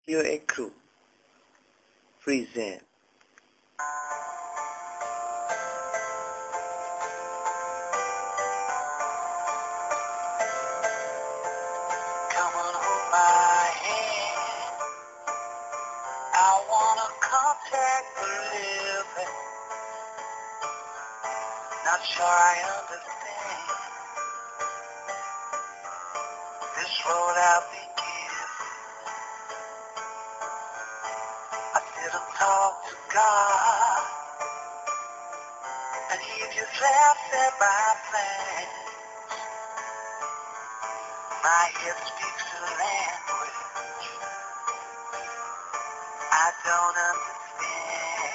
Radio Echo present. Come on, hold my hand. I wanna contact the living. Not sure I understand this road I've been given. I sit and talk to God, and He just laughs at my plans. My head speaks a language I don't understand.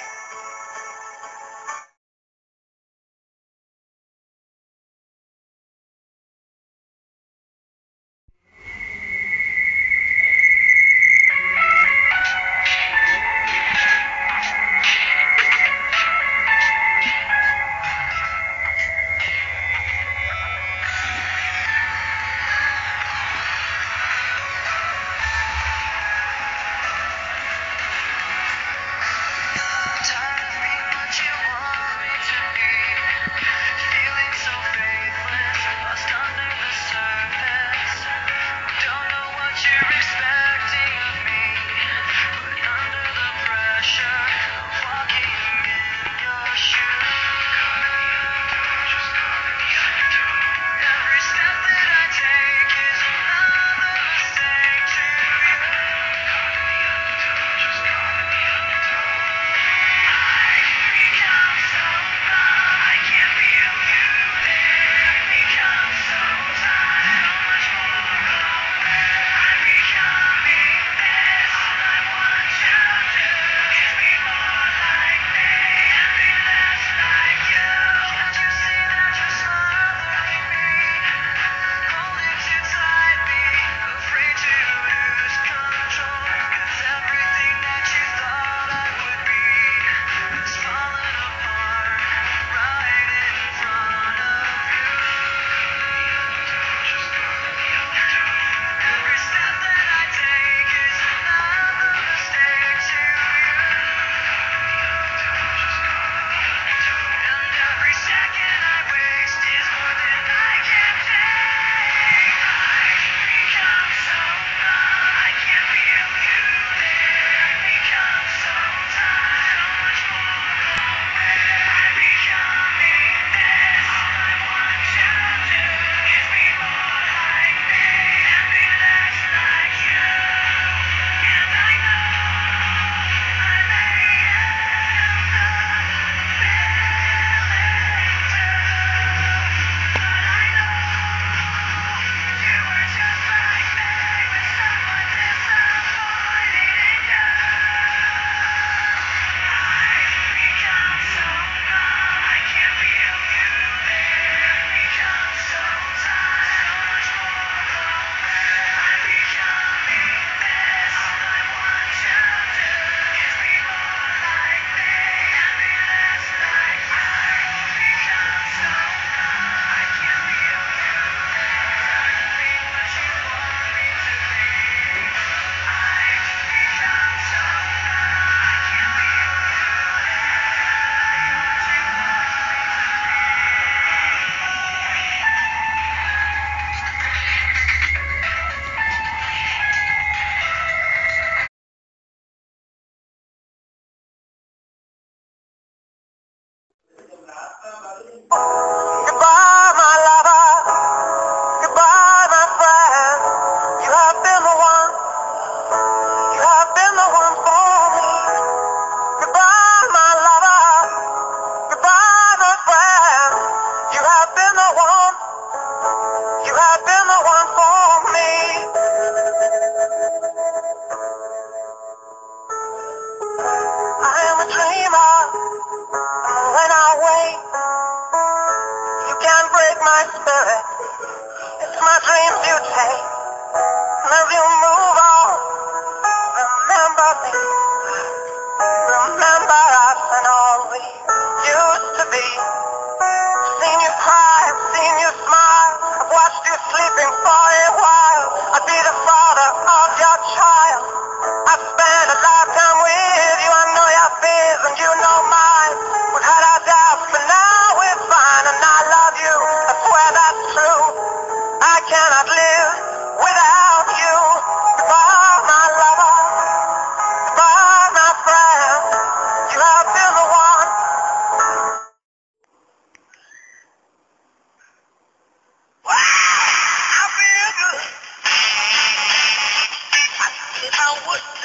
I wouldn't.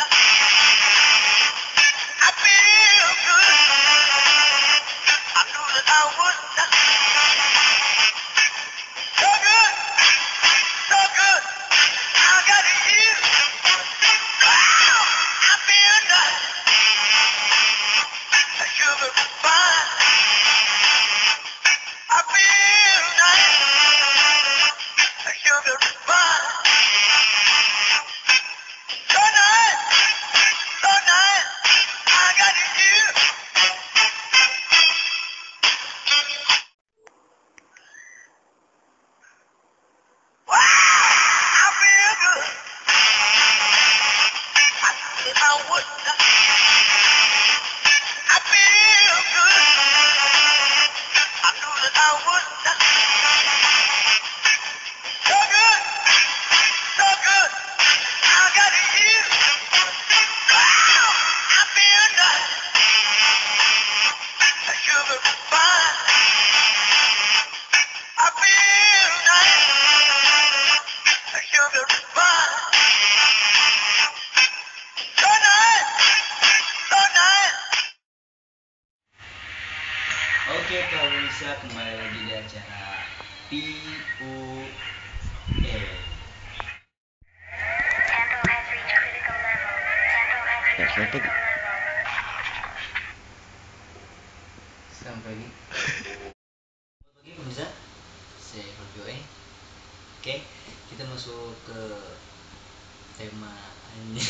I feel good. I knew that I wouldn't. So good, so good. I got you. Wow, I feel nice. Sugar fine. I feel nice. Sugar fine. So nice, so nice. I got you. Wow, I feel good. I said I wouldn't. I feel good. I knew that I wouldn't. So good, so good. I got you. Wow, I feel nice. Sugar fine. I feel nice. Sugar fine. So nice, so nice. Oke, pemirsa, kembali lagi di acara PUE. Selamat pagi. Selamat pagi pemirsa. Saya PUE. Oke, kita masuk ke tema ini.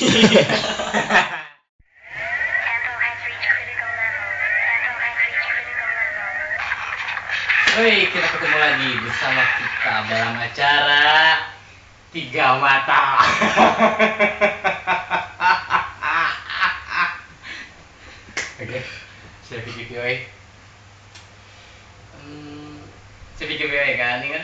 Woi, kita ketemu lagi bersama kita dalam acara Tiga Mata. Oke, saya pikir PUE. Saya pikir PUE kan, ingat?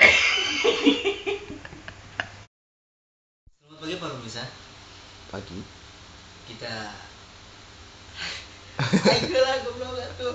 Selamat pagi Pak pemirsa. Pagi. Kita ayo lah goblok tuh.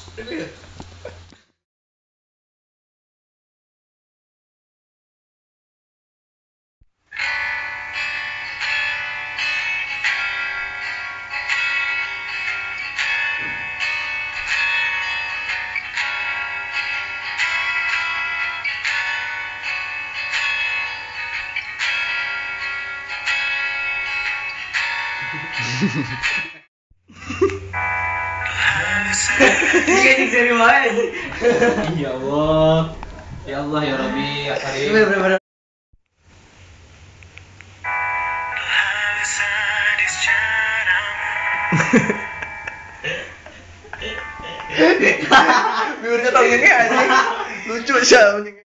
Ini seri main. Ya Allah. Ya Allah ya Rabbi ya Karim. Bener. Bibirnya tongengnya aja. Lucu sih.